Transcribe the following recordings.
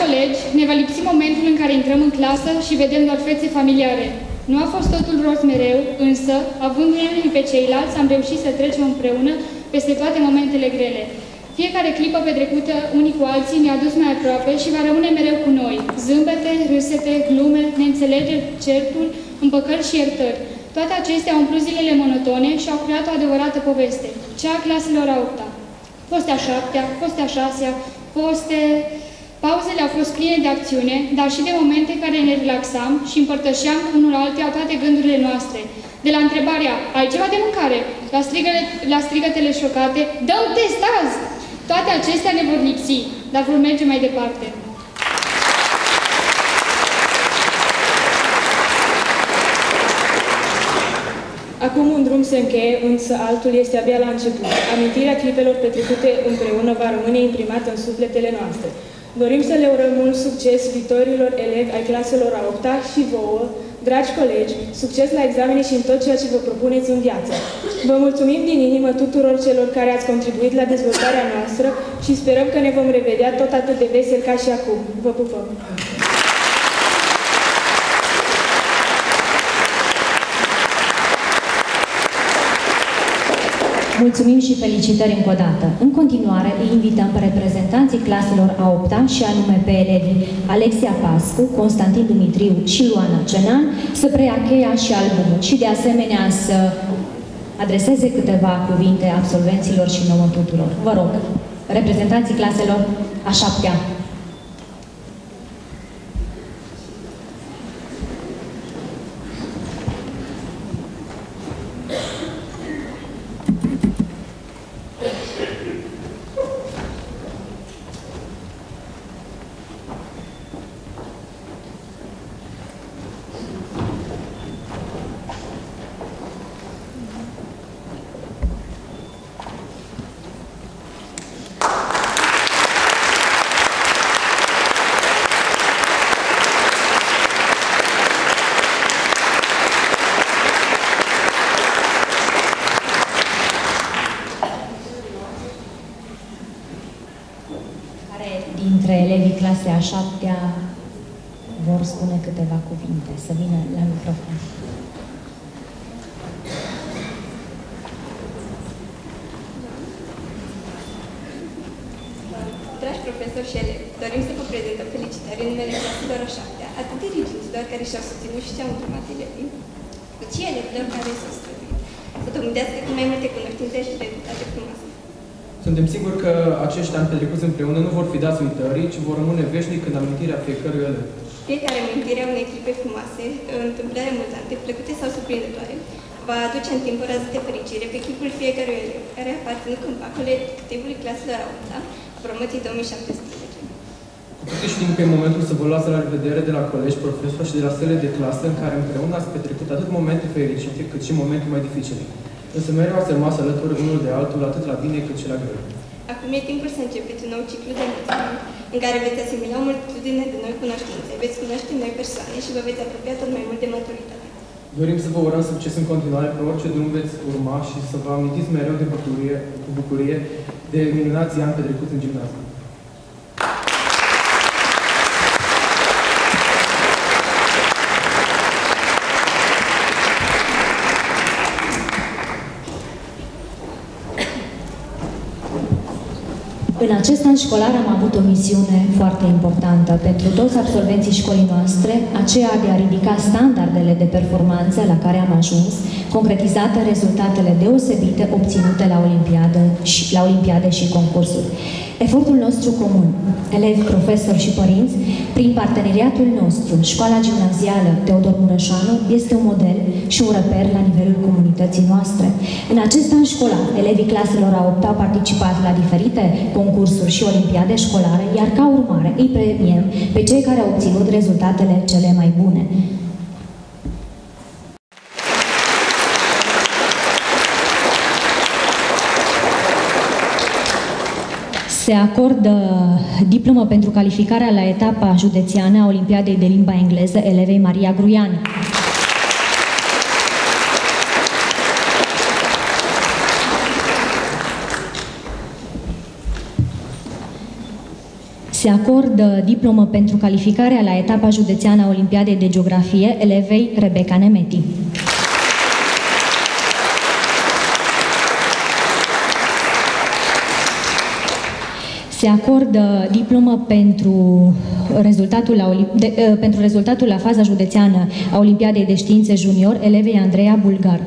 colegi, ne va lipsi momentul în care intrăm în clasă și vedem doar fețe familiare. Nu a fost totul roz mereu, însă, avându-ne unii pe ceilalți, am reușit să trecem împreună peste toate momentele grele. Fiecare clipă petrecută unii cu alții ne-a dus mai aproape și va rămâne mereu cu noi. Zâmbete, râsete, glume, neînțelegeri, certuri, împăcări și iertări. Toate acestea au umplut zilele monotone și au creat o adevărată poveste, cea a claselor a 8-a. Foste a 7-a, foste a 6-a, Pauzele au fost pline de acțiune, dar și de momente în care ne relaxam și împărtășeam unul altuia toate gândurile noastre. De la întrebarea, ai ceva de mâncare? La strigătele șocate, dă-mi test azi! Toate acestea ne vor lipsi, dar vor merge mai departe. Acum un drum se încheie, însă altul este abia la început. Amintirea clipelor petrecute împreună va rămâne imprimată în sufletele noastre. Dorim să le urăm mult succes viitorilor elevi ai claselor a 8-a și vouă, dragi colegi, succes la examene și în tot ceea ce vă propuneți în viață. Vă mulțumim din inimă tuturor celor care ați contribuit la dezvoltarea noastră și sperăm că ne vom revedea tot atât de veseli ca și acum. Vă pupăm! Mulțumim și felicitări încă o dată. În continuare, îi invităm pe reprezentanții claselor a 8-a și anume pe elevii Alexia Pascu, Constantin Dumitriu și Luana Cenan să preia cheia și albumul și de asemenea să adreseze câteva cuvinte absolvenților și nouă tuturor. Vă rog, reprezentanții claselor a 7-a. Dintre elevii clasei a 7-a vor spune câteva cuvinte. Să vină la microfon. Dragi profesori și elevi, dorim să vă prezentăm felicitări în numele claselor a 7-a, atât dirigilor care și-au susținut și și-au urmat elevii, cât și elevilor care s-au străduit să domnească cu mai multe cunoștințe și rezultate frumoase. Suntem siguri că acești ani petrecuți împreună nu vor fi dați uitării, ci vor rămâne veșnic în amintirea fiecărui elev. Fiecare amintire a unei echipe frumoase, întâmplări amuzante, plăcute sau surprinzătoare, va aduce în timp o rază de fericire pe chipul fiecărui elev, care a aparținut colectivului claselor a 8-a, a promoției 2017. Cu toții știm că e momentul să vă luați la revedere de la colegi, profesori și de la sălile de clasă în care împreună ați petrecut atât momente fericite cât și momente mai dificile. Însă mereu ați rămas alături unul de altul, atât la bine cât și la greu. Acum e timpul să începeți un nou ciclu de învățământ, în care veți asimila o multitudine de noi cunoștințe, veți cunoaște noi persoane și vă veți apropia tot mai mult de maturitate. Dorim să vă urăm succes în continuare pe orice drum veți urma și să vă amintiți mereu de bucurie de minunații ani petrecuți în gimnaziu. În acest an școlar am avut o misiune foarte importantă pentru toți absolvenții școlii noastre, aceea de a ridica standardele de performanță la care am ajuns, concretizate rezultatele deosebite obținute la olimpiade și concursuri. Efortul nostru comun, elevi, profesori și părinți, prin parteneriatul nostru, Școala Gimnazială Teodor Mureșanu, este un model și un reper la nivelul comunității noastre. În acest an școlar, elevii claselor a 8-a au participat la diferite concursuri și olimpiade școlare, iar ca urmare îi premiem pe cei care au obținut rezultatele cele mai bune. Se acordă diplomă pentru calificarea la etapa județeană a Olimpiadei de limba engleză elevei Maria Gruian. Se acordă diplomă pentru calificarea la etapa județeană a Olimpiadei de Geografie elevei Rebecca Nemeti. Se acordă diplomă pentru rezultatul la faza județeană a Olimpiadei de Științe Junior elevei Andreea Bulgar.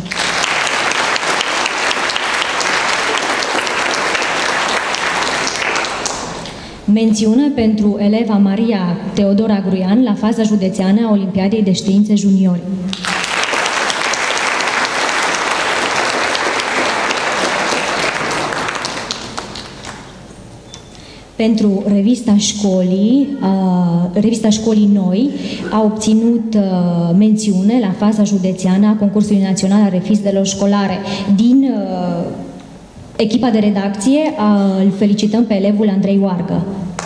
Mențiune pentru eleva Maria Teodora Gruian la faza județeană a Olimpiadei de Științe Juniori. Pentru revista școlii Noi a obținut mențiune la faza județeană a concursului național a revistelor școlare. Din echipa de redacție îl felicităm pe elevul Andrei Oargă.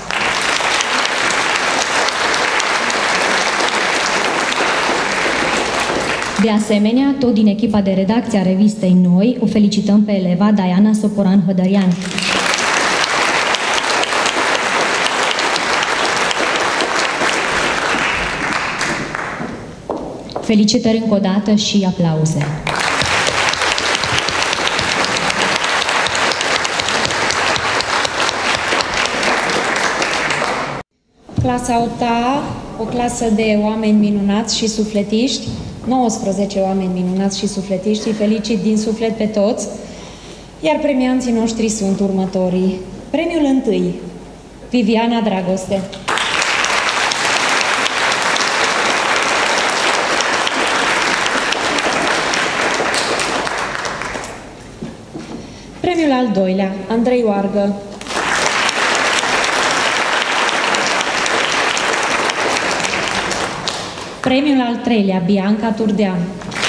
De asemenea, tot din echipa de redacție a revistei Noi, o felicităm pe eleva Diana Soporan Hădărian. Felicitări încă o dată și aplauze. Clasa 8-a, o clasă de oameni minunați și sufletiști, 19 oameni minunați și sufletiști, îi felicit din suflet pe toți, iar premianții noștri sunt următorii. Premiul 1, Viviana Dragoste. Premiul al 2-lea, Andrei Oargă. Premiul al 3-lea, Bianca Turdean.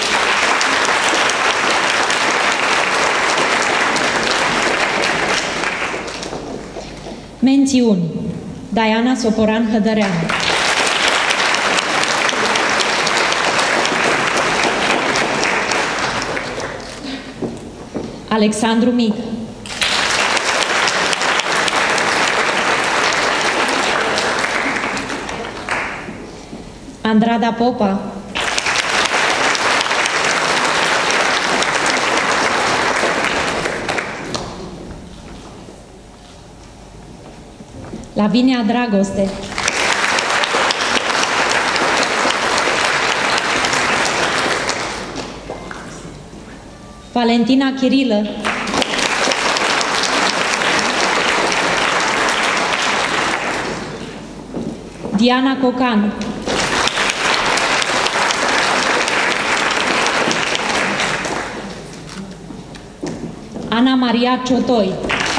Mențiuni, Diana Soporan Hădărean. Alexandru Mic. Andrada Popa. Lavinia Dragoste. Valentina Chirilă. Diana Cocan. Ana Maria Ciotoi.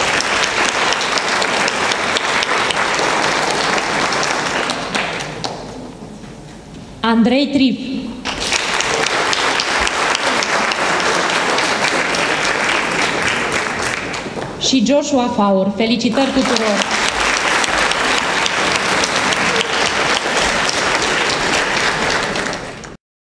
Andrei Trif. Și Joshua Faur. Felicitări tuturor!